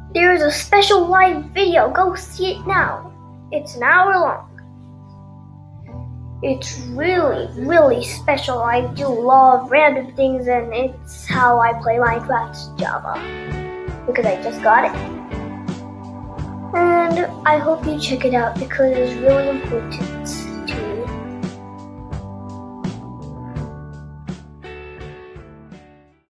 There is a special live video. Go see it now. It's an hour long. It's really, really special. I do a lot of random things, and it's how I play Minecraft Java. Because I just got it. And I hope you check it out because it's really important.